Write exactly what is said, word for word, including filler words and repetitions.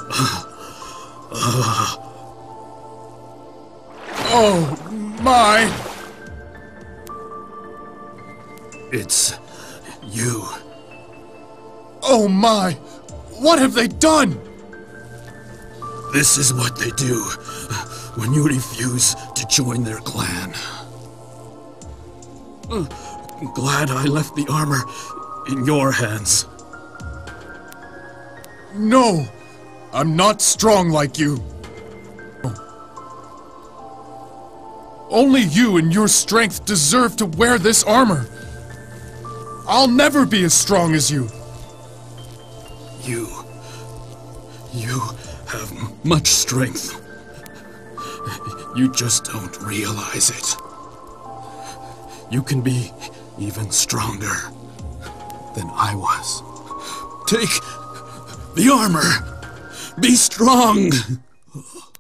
Oh, my! It's you. Oh, my! What have they done? This is what they do when you refuse to join their clan. Uh, glad I left the armor in your hands. No! I'm not strong like you. Only you and your strength deserve to wear this armor. I'll never be as strong as you. You... You have m- much strength. You just don't realize it. You can be even stronger than I was. Take the armor. Be strong.